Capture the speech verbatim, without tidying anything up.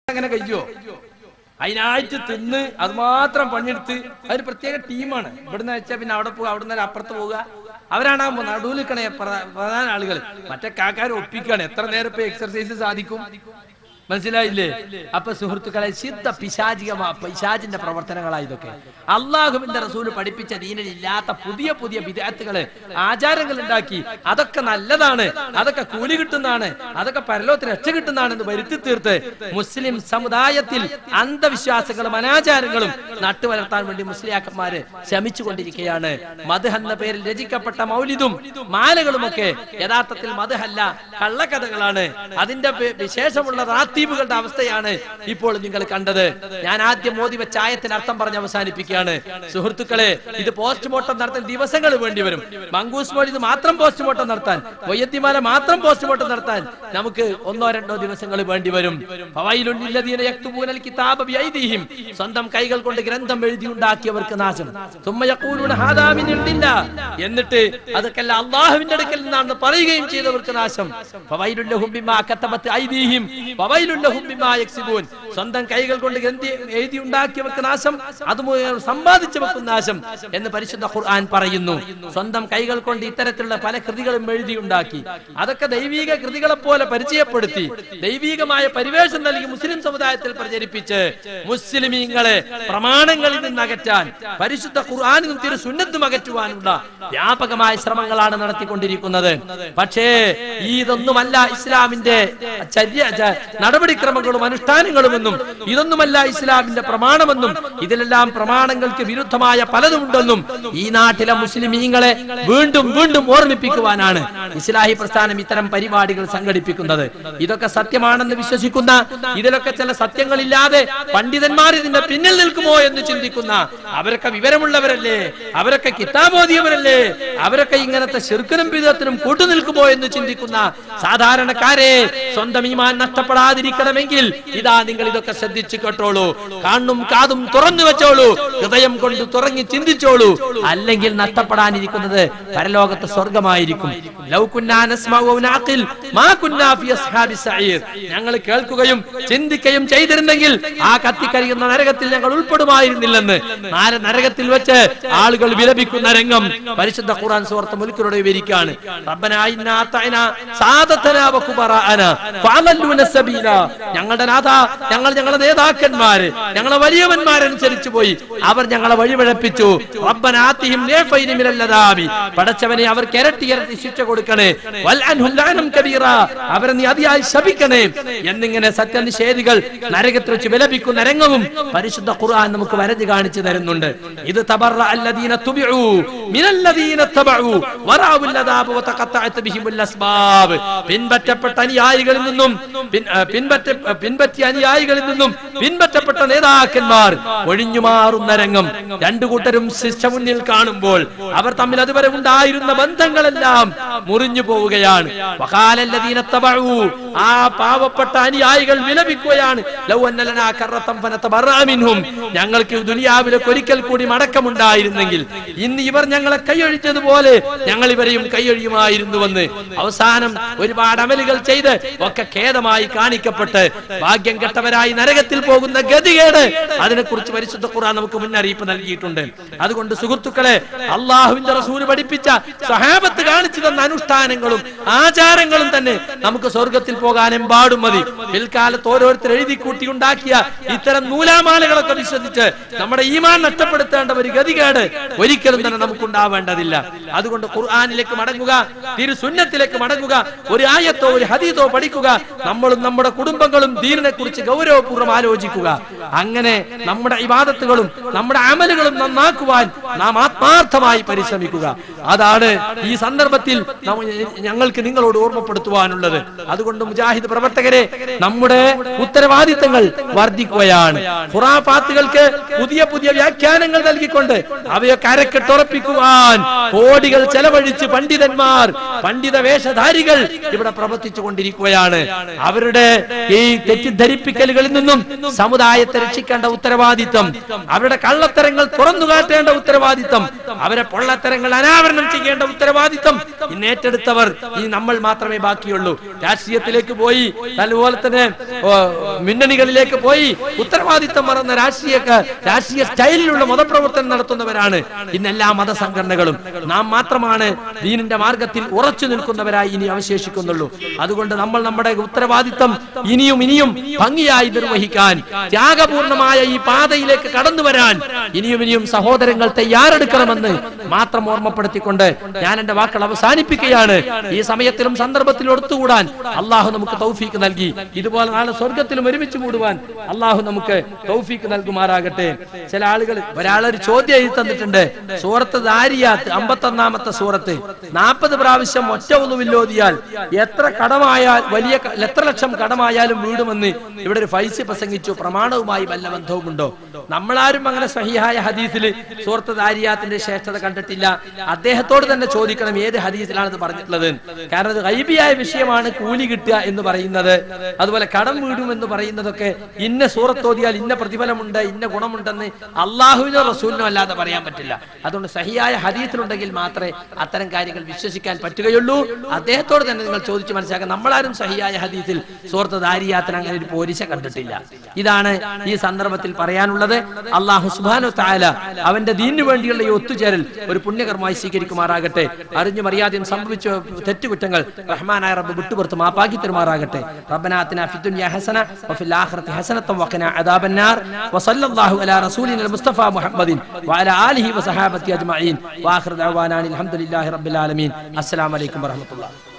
അങ്ങനെ കഴിയോ? അതിനായിട്ട് തിന്ന് അത് മാത്രം പണിയെടുത്ത് അതൊരു പ്രത്യേക ടീമാണ്. ഇവിടുന്ന് വെച്ചാൽ പിന്നെ അവിടെ പോകുക, അവിടെ നിന്ന് അപ്പുറത്ത് പോവുക. അവരാണ് നടുവിൽ നിൽക്കണേ പ്രധാന ആളുകൾ. മറ്റേ കാക്കാർ ഒപ്പിക്കാണ്. എത്ര നേരം ഇപ്പൊ എക്സർസൈസ് സാധിക്കും? മനസ്സിലായില്ലേ? അപ്പൊ സുഹൃത്തുക്കളെ, സിദ്ധ പിശാചികമാ പിശാചിന്റെ പ്രവർത്തനങ്ങളാണ് ഇതൊക്കെ. അള്ളാഹുവിന്റെ റസൂല് പഠിപ്പിച്ച ദീനിൽ ഇല്ലാത്ത പുതിയ പുതിയ വിദഅത്തുകള്, ആചാരങ്ങൾ ഉണ്ടാക്കി. അതൊക്കെ നല്ലതാണ്, അതൊക്കെ കൂലി കിട്ടുന്നതാണ്, അതൊക്കെ പരലോകത്തിന് രക്ഷ കിട്ടുന്നതാണെന്ന് വരുത്തി തീർത്ത് മുസ്ലിം സമുദായത്തിൽ അന്ധവിശ്വാസങ്ങളും അനാചാരങ്ങളും നട്ടുവളർത്താൻ വേണ്ടി മുസ്ലിയാക്കന്മാര് ശ്രമിച്ചു കൊണ്ടിരിക്കുകയാണ്. മദ്ഹ് എന്ന പേരിൽ രചിക്കപ്പെട്ട മൗലിദും മാലകളുമൊക്കെ യഥാർത്ഥത്തിൽ മദ്ഹ് അല്ല, കള്ളക്കഥകളാണ്. അതിന്റെ വിശേഷമുള്ള റാത്തീബുകളുടെ അവസ്ഥയാണ് ഇപ്പോൾ നിങ്ങൾ കണ്ടത്. ഞാൻ ആദ്യം മോദി വെച്ച ആയത്തിന് അർത്ഥം പറഞ്ഞ് അവസാനിപ്പിക്കുകയാണ്. സുഹൃത്തുക്കളെ, ഇത് പോസ്റ്റ്മോർട്ടം നടത്താൻ ദിവസങ്ങൾ വേണ്ടി വരും. മങ്കൂസ് മൗലിദ് മാത്രം പോസ്റ്റ്മോർട്ടം നടത്താൻ, വയ്യത്തിമാല മാത്രം പോസ്റ്റ്മോർട്ടം നടത്താൻ നമുക്ക് ഒന്നോ രണ്ടോ ദിവസങ്ങൾ വേണ്ടി വരും. സ്വന്തം കൈകൾ കൊണ്ട് ഗ്രന്ഥം എഴുതി ഉണ്ടാക്കിയവർക്ക് നാശം. എന്നിട്ട് അതൊക്കെ അള്ളാഹുവിന്റെ അടുക്കൽ നിന്നാണെന്ന് പറയുകയും ചെയ്തവർക്ക് നാശം. സ്വന്തം കൈകൾ കൊണ്ട് എഴുതി ഉണ്ടാക്കിയവർക്ക് നാശം, അത് സമ്പാദിച്ചവർക്ക് നാശം എന്ന് പരിശുദ്ധ ഖുർആൻ പറയുന്നു. സ്വന്തം കൈകൾ കൊണ്ട് ഇത്തരത്തിലുള്ള പല കൃതികളും എഴുതി ഉണ്ടാക്കി, അതൊക്കെ ദൈവിക കൃതികളെ പോലെ പരിചയപ്പെടുത്തി ദൈവികമായ പരിവേഷം നൽകി മുസ്ലിം സമുദായത്തിൽ പ്രചരിപ്പിച്ച് മുസ്ലിമീങ്ങളെ പ്രമാണങ്ങളിൽ നിന്ന് അകറ്റാൻ, പരിശുദ്ധ ഖുർആനും തിരു സുന്നത്തും അകറ്റുവാനുള്ള വ്യാപകമായ ശ്രമങ്ങളാണ് നടത്തിക്കൊണ്ടിരിക്കുന്നത്. പക്ഷേ ഇതൊന്നുമല്ല ഇസ്ലാമിന്റെ നടപടിക്രമങ്ങളും അനുഷ്ഠാനങ്ങളുമെന്നും, ഇതൊന്നുമല്ല ഇസ്ലാമിന്റെ പ്രമാണമെന്നും, ഇതിലെല്ലാം പ്രമാണങ്ങൾക്ക് വിരുദ്ധമായ പലതുമുണ്ടെന്നും ഈ നാട്ടിലെ മുസ്ലിമീങ്ങളെ വീണ്ടും വീണ്ടും ഓർമ്മിപ്പിക്കുവാനാണ് ഇസ്ലാഹി പ്രസ്ഥാനം ഇത്തരം പരിപാടികൾ സംഘടിപ്പിക്കുന്നത്. ഇതൊക്കെ സത്യമാണെന്ന് വിശ്വസിക്കുന്ന, ഇതിലൊക്കെ ചില സത്യങ്ങളില്ലാതെ പണ്ഡിതന്മാർ ഇതിന്റെ പിന്നിൽ നിൽക്കുമോ എന്ന് ചിന്തിക്കുന്ന, അവരൊക്കെ വിവരമുള്ളവരല്ലേ, അവരൊക്കെ കിതാബോധിയവരല്ലേ, അവരൊക്കെ ഇങ്ങനത്തെ ശിർക്കിനും ബിദഅത്തിനും കൂട്ടുനിൽക്കുമോ എന്ന് ചിന്തിക്കുന്ന സാധാരണക്കാരെ, സ്വന്തം ഈമാൻ നഷ്ടപ്പെടാതിരിക്കണമെങ്കിൽ ഇതാ നിങ്ങൾ ഇതൊക്കെ ശ്രദ്ധിച്ചു കേട്ടോളൂ. കാണും കാതും തുറന്നു വെച്ചോളൂ, ഹൃദയം കൊണ്ട് തുറങ്ങി ചിന്തിച്ചോളൂ. അല്ലെങ്കിൽ നഷ്ടപ്പെടാനിരിക്കുന്നത് പരലോകത്ത് സ്വർഗമായിരിക്കും. ഞങ്ങൾ കേൾക്കുകയും ചിന്തിക്കുകയും ചെയ്തിരുന്നെങ്കിൽ ആ കത്തിക്കരിയുന്ന നരകത്തിൽ ഞങ്ങൾ ഉൾപ്പെടുമായിരുന്നില്ലെന്ന് നരകത്തിൽ വെച്ച് ആളുകൾ വിലപിക്കുന്ന രംഗം പരിശുദ്ധ ഖുർആൻ സൂറത്ത് മുൽക്കിലൂടെ വിവരിക്കുകയാണ്. ഞങ്ങളുടെ നാഥ, ഞങ്ങൾ ഞങ്ങളുടെ നേതാക്കന്മാര്, ഞങ്ങളെ വലിയവന്മാരനുസരിച്ചു പോയി, അവർ ഞങ്ങളെ വഴിപിഴപ്പിച്ചു. പടച്ചവനെ അവർക്ക് ഇരട്ടി ഇരട്ടി ശിക്ഷ കൊടുക്കണേ, അവരെ നീ അതിയായി ശപിക്കണേ എന്നിങ്ങനെ സത്യനിഷേധികൾ നരകത്തിൽ വെച്ച് വിലപിക്കുന്ന രംഗവും പരിശുദ്ധ ഖുർആൻ നമുക്ക് വരഞ്ഞു കാണിച്ചു തരുന്നുണ്ട്. ഇത് പിൻപറ്റപ്പെട്ട അനുയായികളിൽ നിന്നും പിൻപറ്റിയ അനുയായികളിൽ നിന്നും പിൻപറ്റപ്പെട്ട നേതാക്കന്മാർ ഒഴിഞ്ഞു മാറുന്ന രംഗം രണ്ടു കൂട്ടരും ശിക്ഷ മുന്നിൽ കാണുമ്പോൾ അവർ തമ്മിൽ അതുവരെ ഉണ്ടായിരുന്ന ബന്ധങ്ങളെല്ലാം മുറിഞ്ഞു പോവുകയാണ്. ആ പാവപ്പെട്ട അനുയായികൾ വിലപിക്കുകയാണ്, ഞങ്ങൾക്ക് ദുനിയാവിലേക്ക് ഒരിക്കൽ കൂടി മടക്കമുണ്ടായിരുന്നെങ്കിൽ ഇന്ന് ഇവർ ഞങ്ങളെ കൈയൊഴിച്ചതുപോലെ ഞങ്ങൾ ഇവരെയും കൈയൊഴിയുമായിരുന്നുവെന്ന്. അവസാനം ഒരുപാട് അമലുകൾ ചെയ്ത് ഒക്കെ ഖേദമായി കാണിക്കപ്പെട്ട് ഭാഗ്യം കെട്ടവരായി നരകത്തിൽ പോകുന്ന ഗതികേട്, അതിനെക്കുറിച്ച് പരിശുദ്ധ ഖുർആൻ നമുക്ക് മുന്നറിയിപ്പ് നൽകിയിട്ടുണ്ട്. അതുകൊണ്ട് സുഹൃത്തുക്കളെ, അള്ളാഹുവിന്റെ റസൂൽ പഠിപ്പിച്ച സ്വഹാബത്ത് കാണിച്ചു തന്ന അനുഷ്ഠാനങ്ങളും ആചാരങ്ങളും തന്നെ നമുക്ക് സ്വർഗത്തിൽ പോകാൻ എമ്പാടും മതി. പിൽക്കാലത്ത് ഓരോരുത്തർ എഴുതി കൂട്ടി ഉണ്ടാക്കിയ ഇത്തരം നൂലാമാലകളൊക്കെ വിശ്വസിച്ച് നമ്മുടെ ഈമാൻ നഷ്ടപ്പെടുത്തേണ്ട ഒരു ഗതികേട് ഒരിക്കലും തന്നെ നമുക്കുണ്ടാവേണ്ടതില്ല. അതുകൊണ്ട് ഖുർആനിലേക്ക് മടങ്ങുക, തിരു സുന്നത്തിലേക്ക് മടങ്ങുക, ഒരു ആയത്തോ ഒരു ഹദീസോ പഠിക്കുക, നമ്മളും നമ്മുടെ കുടുംബങ്ങളും ദീനിനെ കുറിച്ച് ഗൗരവപൂർവ്വം ആലോചിക്കുക. അങ്ങനെ നമ്മുടെ ഇബാദത്തുകളും നമ്മുടെ അമലുകളും നന്നാക്കുവാൻ നാം ആത്മാർത്ഥമായി പരിശ്രമിക്കുക. അതാണ് ഈ സന്ദർഭത്തിൽ ഞങ്ങൾക്ക് നിങ്ങളോട് ഓർമ്മപ്പെടുത്തുവാനുള്ളത്. അതുകൊണ്ട് മുജാഹിദ് പ്രവർത്തകരെ, നമ്മുടെ ഉത്തരവാദിത്തങ്ങൾ വർദ്ധിക്കുകയാണ്. ഖുറാഫാത്തുകൾക്ക് പുതിയ പുതിയ വ്യാഖ്യാനങ്ങൾ നൽകിക്കൊണ്ട് അവയെ കരക്കെട്ടുറപ്പിക്കുവാൻ കോടികൾ ചെലവഴിച്ച് പണ്ഡിതന്മാർ, പണ്ഡിത വേഷധാരികൾ ഇവിടെ പ്രവർത്തിച്ചു കൊണ്ടിരിക്കുകയാണ്. അവരുടെ ഈ തെറ്റിദ്ധരിപ്പിക്കലുകളിൽ നിന്നും സമുദായത്തെ രക്ഷിക്കേണ്ട ഉത്തരവാദിത്തം, അവരുടെ കള്ളത്തരങ്ങൾ തുറന്നു കാട്ടേണ്ട ഉത്തരവാദിത്തം, അവരെ പൊള്ളത്തരങ്ങൾ അനാവരണം ചെയ്യേണ്ട ഉത്തരവാദിത്തം ഉത്തരവാദിത്തം ഇന്ന് ഏറ്റെടുത്തവർ ഈ നമ്മൾ മാത്രമേ ബാക്കിയുള്ളൂ. രാഷ്ട്രീയത്തിലേക്ക് പോയി, അതുപോലെ തന്നെ മുന്നണികളിലേക്ക് പോയി ഉത്തരവാദിത്തം മറന്ന രാഷ്ട്രീയ രാഷ്ട്രീയ സ്റ്റൈലിലുള്ള മതപ്രവർത്തനം നടത്തുന്നവരാണ് ഇന്ന് എല്ലാ മതസംഘടനകളും. നാം മാത്രമാണ് ദീനിന്റെ മാർഗത്തിൽ ഉറച്ചു നിൽക്കുന്നവരായി ഇനി അവശേഷിക്കുന്നുള്ളൂ. അതുകൊണ്ട് നമ്മൾ നമ്മുടെ ഉത്തരവാദിത്തം ഇനിയും ഇനിയും ഭംഗിയായി നിർവഹിക്കാൻ, ത്യാഗപൂർണമായ ഈ പാതയിലേക്ക് കടന്നു വരാൻ ഇനിയും ഇനിയും സഹോദരങ്ങൾ തയ്യാറെടുക്കണമെന്ന് മാത്രം ഓർമ്മപ്പെടുത്തിക്കൊണ്ട് ഞാൻ എന്റെ വാക്കുകൾ അവസാനിപ്പിക്കുകയാണ്. ഈ സമയത്തിലും സന്ദർഭത്തിലും ഒത്തുകൂടാൻ അള്ളാഹു നമുക്ക് തൗഫീക്ക് നൽകി. ഇതുപോലെ നാളെ സ്വർഗത്തിലും ഒരുമിച്ച് കൂടുവാൻ അള്ളാഹു നമുക്ക് തൗഫീക്ക് നൽകുമാറാകട്ടെ. ചില ആളുകൾ ഒരാളൊരു ചോദ്യം എഴുതി തന്നിട്ടുണ്ട്. സൂറത്ത് ദാരിയാത്ത് അമ്പത്തൊന്നാമത്തെ സൂറത്ത് നാൽപ്പത് പ്രാവശ്യം ഒറ്റ ഒന്നുമില്ലോതിയാൽ എത്ര കടമായാൽ വലിയ എത്ര ലക്ഷം കടമായാലും വീടുമെന്ന് ഇവിടെ ഒരു ഫൈസി പ്രസംഗിച്ചു. പ്രമാണവുമായി വല്ല ബന്ധവുമുണ്ടോ? നമ്മളാരും അങ്ങനെ സഹിഹായ ഹദീസിൽ സൂറത്ത് ദാരിയാത്തിന്റെ ശ്രേഷ്ഠത കണ്ടിട്ടില്ല. അദ്ദേഹത്തോട് തന്നെ ചോദിക്കണം ഏത് ഹദീസിലാണ് ഇത് പറഞ്ഞിട്ടുള്ളത്. കാരണം അത് ഗൈബിയായ വിഷയമാണ് കൂലി കിട്ടുക എന്ന് പറയുന്നത്. അതുപോലെ കടം വീടും എന്ന് പറയുന്നതൊക്കെ ഇന്ന സൂറത്തോതിയാൽ ഇന്ന പ്രതിഫലമുണ്ട്, ഇന്ന ഗുണമുണ്ടെന്ന് അള്ളാഹുവിനോ റസൂലിനോ അല്ലാതെ പറയാൻ പറ്റില്ല. അതുകൊണ്ട് സഹിയായ ഹദീസിലുണ്ടെങ്കിൽ മാത്രമേ അത്തരം കാര്യങ്ങൾ വിശ്വസിക്കാൻ പറ്റുകയുള്ളൂ. അദ്ദേഹത്തോട് തന്നെ നിങ്ങൾ ചോദിച്ചു മനസ്സിലാക്കാൻ. നമ്മളാരും സഹിയായ ഹദീസിൽ സൂറത്ത് ദാരിയാത്തിന് അങ്ങനെ ഒരു പോരിശ കണ്ടിട്ടില്ല. ഇതാണ് ഈ സന്ദർഭത്തിൽ പറയാനുള്ളത്. അള്ളാഹു സുബ്ഹാനഹു തആല അവന്റെ ദീനിനു വേണ്ടിയുള്ള ഈ ഒത്തുചേരൽ ഒരു പുണ്യകർമ്മമായി സ്വീകരിക്കുമാറാകട്ടെ. അറിഞ്ഞും അറിയാതെയും സംഭവിച്ച തെറ്റുകുറ്റങ്ങൾ റഹ്മാനായ റബ്ബ് വിട്ടുപുറത്ത് മാപ്പാക്കി തരുമാറാകട്ടെ. റബ്ബനാ ആതിനാ ഫിദ്ദുനിയ ഹസന വഫിൽ ആഖിറതി ഹസനത വഖിനാ അദാബന്നാർ വസല്ലല്ലാഹു അലാ റസൂലിനൽ മുസ്തഫ മുഹമ്മദിൻ വഅലാ ആലിഹി വസഹാബത്തി അജ്മഈൻ വആഖിറു ദഅവാനാ അൽഹംദുലില്ലാഹി റബ്ബിൽ ആലമീൻ. അസ്സലാമു അലൈക്കും വറഹ്മത്തുള്ളാഹി.